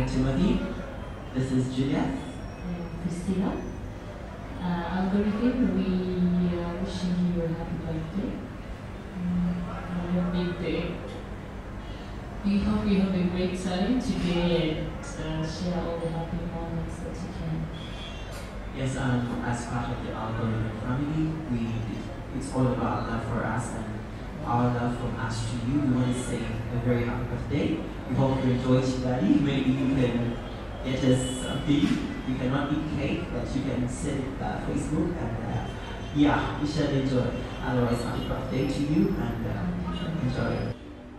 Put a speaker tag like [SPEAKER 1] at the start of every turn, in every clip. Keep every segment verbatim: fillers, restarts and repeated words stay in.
[SPEAKER 1] Hi, Timothy. This is Juliet.
[SPEAKER 2] And Christina. Uh, Algorithm, we are wishing you a happy birthday. Mm, on your big day. We hope you have a great time today and uh, share all the happy moments that you can.
[SPEAKER 1] Yes, um, as part of the AlgoRhythm family, we it's all about love for us and our love from us to you. We want to say a very happy birthday. We hope you enjoy Shigari. Maybe you can get us something. You cannot eat cake, but you can send it uh, Facebook and uh, yeah, you should enjoy. Otherwise, happy birthday to you and uh, enjoy.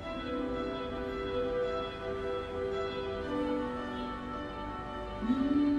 [SPEAKER 2] Mm.